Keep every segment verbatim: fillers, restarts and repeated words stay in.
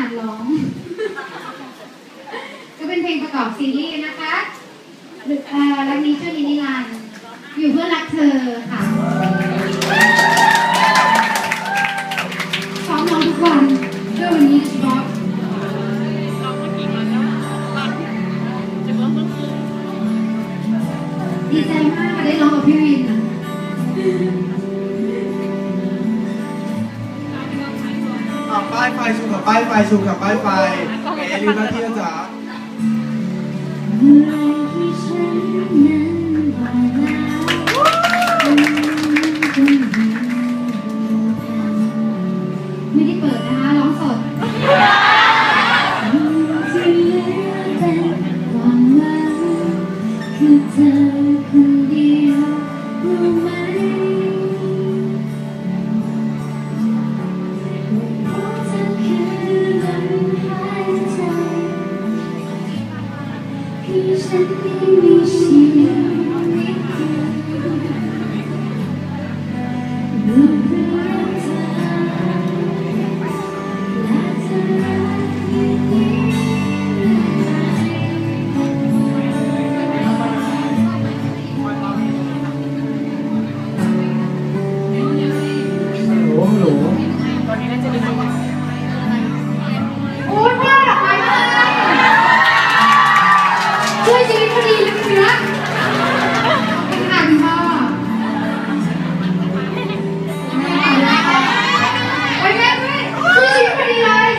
ร้องก็เป็นเพลงประกอบซีรีส์นะคะเอ่อรักนี้ชั่วนิรันดร์อยู่เพื่อรักเธอค่ะซ้อมร้องทุกวันเพื่อวันนี้เฉพาะดีใจมากได้ร้องกับพี่วินอ่ะป้ายไฟชูกับป้ายไฟชูกับป้ายไฟเอลิวนาที่จ๋าไม่ได้เปิดนะคะร้องสดคือเธอคนเดียวรู้ไหมฉันไม่มีชีวิตรู้เรื่องเธอและเธอรักยิ่งยิ่งโอ้โหตอนนี้น่าจะดีโอ้ยพ่อดอกไม้มาช่วยชีวิตพอดีเลยคุณรักเป็นค่ะคุณพ่อไปแม่ด้วยช่วยชีวิตพอดีเลย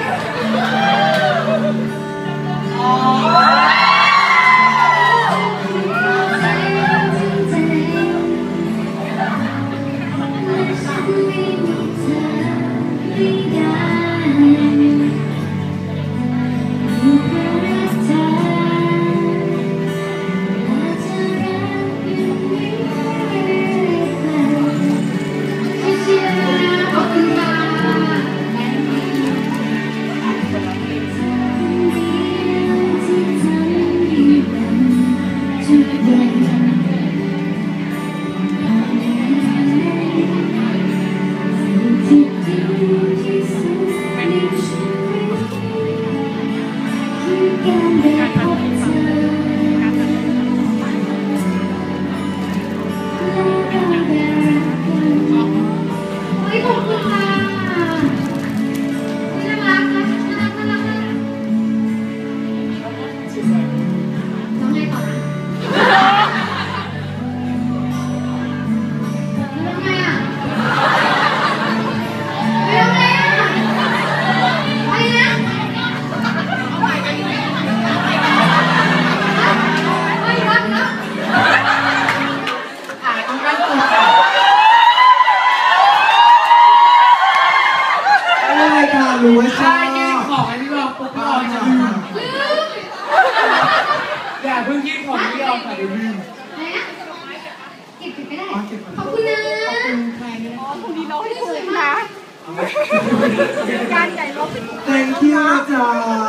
รู้ว่าใช่ยื่นของให้พี่บอกปุ๊บพี่บอกจะลืมอย่าเพิ่งยื่นของพี่บอกค่ะเดี๋ยวลืมอะไรนะเก็บเก็บไม่ได้ขอบคุณนะขอบคุณใครนะอ๋อพรุ่งนี้ร้องให้ถูกนะการใหญ่ร้องเป็นเต็มที่นะจ๊ะ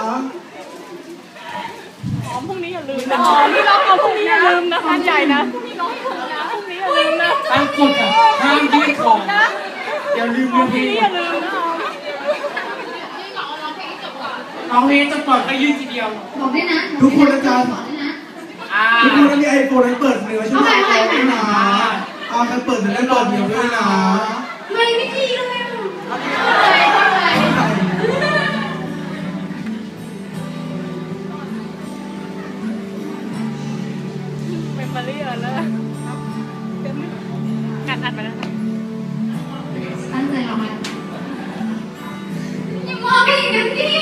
อ๋อพรุ่งนี้อย่าลืมนะอ๋อพี่ร้องเอาพรุ่งนี้อย่าลืมนะการใหญ่นะพรุ่งนี้ร้องถูกนะพรุ่งนี้อย่าลืมนะตั้งกฎอ่ะห้ามยื่นของอย่าลืมนะพี่อย่าลืมนะน้องเพลงจะเปิดไปยื่นทีเดียวบอกได้นะทุกคนอาจารย์ทุกคนมีไอโฟนให้เปิดเนื้อใช่ไหมไอโฟนด้วยนะเอาไปเปิดเนื้อเปิดเนื้อด้วยนะไม่ไม่ดีเลยเป็นมาเรียนแล้วกัดอัดไปแล้วตั้งใจลองมาอย่ามองไปอย่างนั้นดิ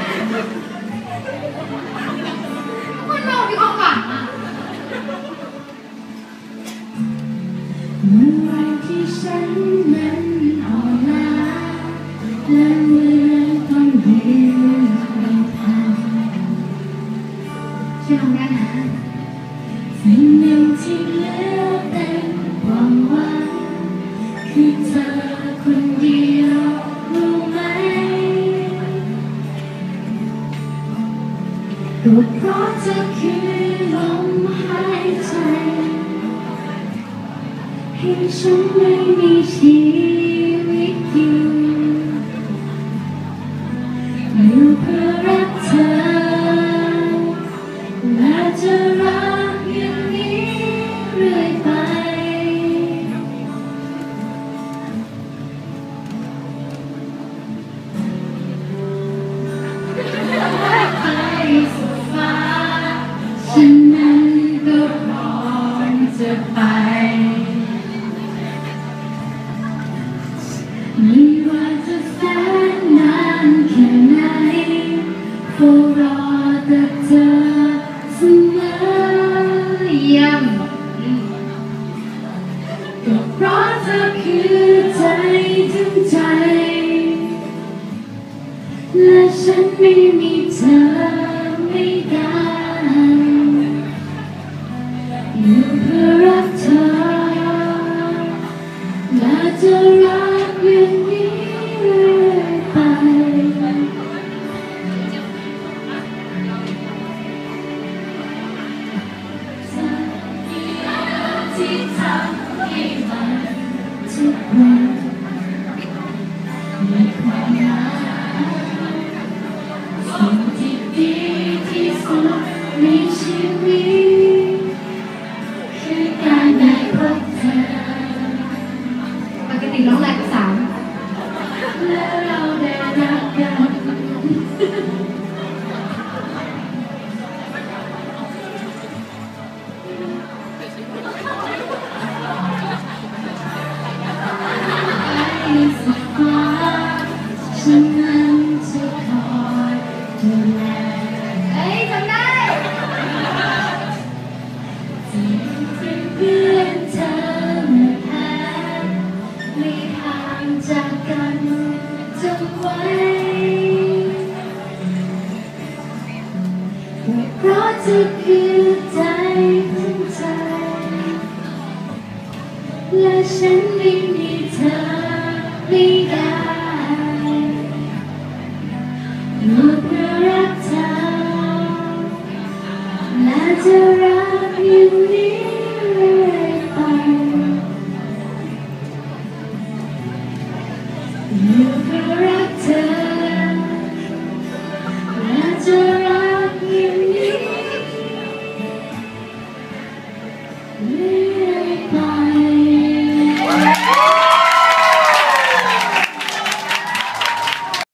คนเรามีความหวังอ่ะเมื่อไรที่ฉันนั้นอ่อนล้าและเมื่อต้องเดินไม่ทันช่วยทำได้นะสิ่งหนึ่งที่เหลือแต่ความหวังคือเธอคนเดียวรู้ไหมก็เพราะเธอคือลมหายใจให้ฉันไม่มีชีวิตอยู่อยู่เพื่อรักเธอและจะรักอย่างนี้เรื่อยไปไปสุดฟ้าฉันนั้นก็พร้อมจะไปไม่ว่าจะแสนนานแค่ไหนเฝ้ารอแต่เธอเสมอย้ำก็เพราะเธอคือใจทั้งใจ และฉันไม่มีเธอไม่ได้อยู่เพื่อรักเธอและจะรักอย่างนี้เรื่อยไปที่ทำให้มันทุกวันมีความหมายสิ่งที่ดีที่สุดในชีวิตคือการได้พบเธอปกติร้องแรปสามแล้วเราได้รักกันสุดฟ้าฉันนั้นจะคอยดูแลเฮ้ยจำได้จะเป็นเพื่อนเธอเมื่อแพ้ไม่ห่างจากกันจำไว้เพราะเธอคือใจทั้งใจและฉันไม่มีเธอไม่ได้อยู่เพื่อรักเธอและจะรักอย่างนี้